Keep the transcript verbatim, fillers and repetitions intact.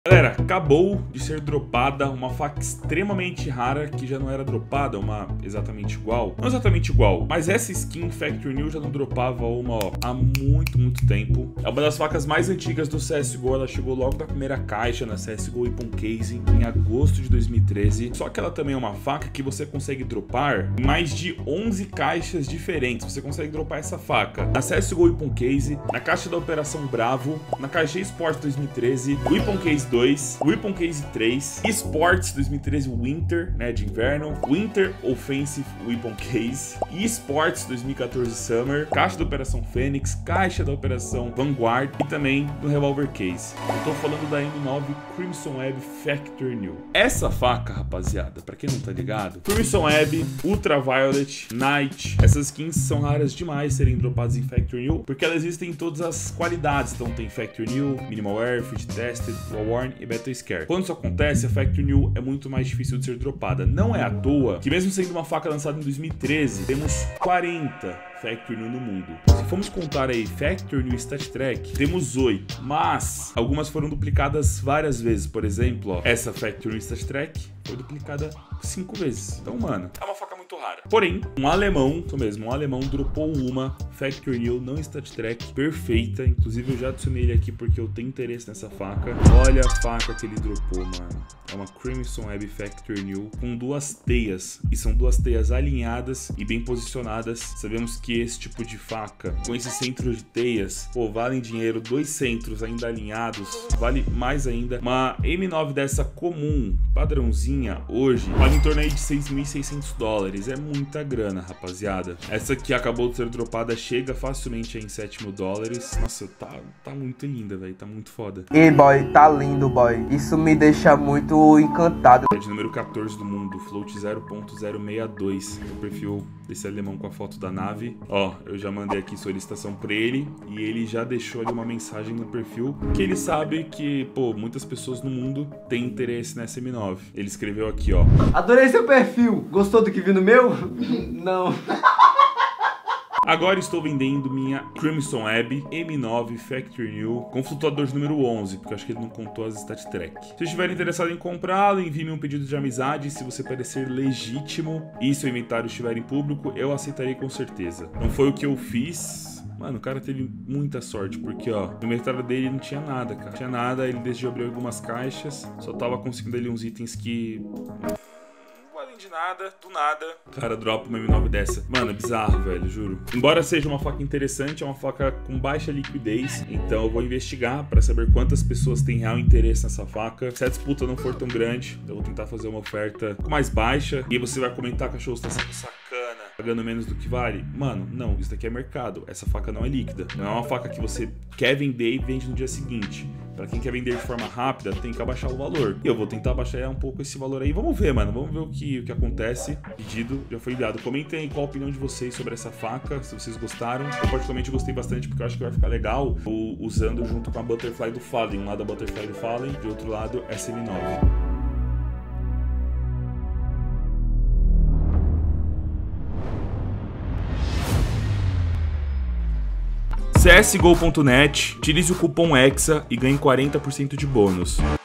Galera, acabou de ser dropada uma faca extremamente rara que já não era dropada, uma exatamente igual. Não exatamente igual, mas essa skin Factory New já não dropava uma ó, há muito, muito tempo. É uma das facas mais antigas do C S G O, ela chegou logo na primeira caixa na C S G O Weapon Case em agosto de dois mil e treze. Só que ela também é uma faca que você consegue dropar em mais de onze caixas diferentes. Você consegue dropar essa faca na C S G O Weapon Case, na caixa da Operação Bravo, na Caixa Esporte dois mil e treze, Weapon Case dois, Weapon Case três, Esports dois mil e treze Winter, né, de inverno, Winter Offensive Weapon Case, Esports dois mil e quatorze Summer, caixa da Operação Fênix, caixa da Operação Vanguard e também no Revolver Case. Eu tô falando da M nove Crimson Web Factory New. Essa faca, rapaziada, pra quem não tá ligado, Crimson Web, Ultraviolet, Night, essas skins são raras demais serem dropadas em Factory New, porque elas existem em todas as qualidades. Então tem Factory New, Minimal Wear, Fit Tested, War e Battle Scare. Quando isso acontece, a Factory New é muito mais difícil de ser dropada. Não é à toa que, mesmo sendo uma faca lançada em dois mil e treze, temos quarenta Factory New no mundo. Se formos contar aí Factory New Stat Track, temos oito, mas algumas foram duplicadas várias vezes. Por exemplo, ó, essa Factory New Stat Track foi duplicada cinco vezes. Então, mano, é uma faca muito rara. Porém, um alemão, isso mesmo, um alemão dropou uma Factory New não Stat Track perfeita. Inclusive, eu já adicionei ele aqui porque eu tenho interesse nessa faca. Olha a faca que ele dropou, mano. É uma Crimson Web Factory New com duas teias. E são duas teias alinhadas e bem posicionadas. Sabemos que esse tipo de faca, com esse centro de teias, pô, valem dinheiro. Dois centros ainda alinhados, vale mais ainda. Uma M nove dessa comum, padrãozinha, hoje, vale em torno aí de seis mil e seiscentos dólares. É muita grana, rapaziada. Essa que acabou de ser dropada chega facilmente aí em sete mil dólares. Nossa, tá, tá muito linda, velho. Tá muito foda. E boy, tá lindo, boy. Isso me deixa muito encantado. É de número quatorze do mundo, float zero ponto zero seis dois. O perfil desse alemão com a foto da nave. Ó, eu já mandei aqui solicitação pra ele e ele já deixou ali uma mensagem no perfil que ele sabe que, pô, muitas pessoas no mundo têm interesse nessa M nove. Ele escreveu aqui, ó: adorei seu perfil. Gostou do que vi no meu? Não. Agora estou vendendo minha Crimson Web M nove Factory New com flutuador de número onze, porque eu acho que ele não contou as stat track. Se estiver interessado em comprá-lo, envie-me um pedido de amizade. Se você parecer legítimo e seu inventário estiver em público, eu aceitarei com certeza. Não foi o que eu fiz. Mano, o cara teve muita sorte, porque, ó, no inventário dele não tinha nada, cara. Não tinha nada, ele decidiu abrir algumas caixas, só tava conseguindo ali uns itens que... de nada, do nada, o cara dropa uma M nove dessa. Mano, é bizarro, velho, juro. Embora seja uma faca interessante, é uma faca com baixa liquidez, então eu vou investigar pra saber quantas pessoas têm real interesse nessa faca. Se a disputa não for tão grande, eu vou tentar fazer uma oferta mais baixa, e você vai comentar, cachorro, você tá sendo sacana, pagando menos do que vale. Mano, não, isso daqui é mercado. Essa faca não é líquida. Não é uma faca que você quer vender e vende no dia seguinte. Pra quem quer vender de forma rápida, tem que abaixar o valor. E eu vou tentar abaixar um pouco esse valor aí. Vamos ver, mano. Vamos ver o que, o que acontece. O pedido já foi enviado. Comentem aí qual a opinião de vocês sobre essa faca, se vocês gostaram. Eu particularmente gostei bastante porque eu acho que vai ficar legal usando junto com a Butterfly do Fallen. Um lado a Butterfly do Fallen, de outro lado essa M nove. C S G O ponto net, utilize o cupom EXA e ganhe quarenta por cento de bônus.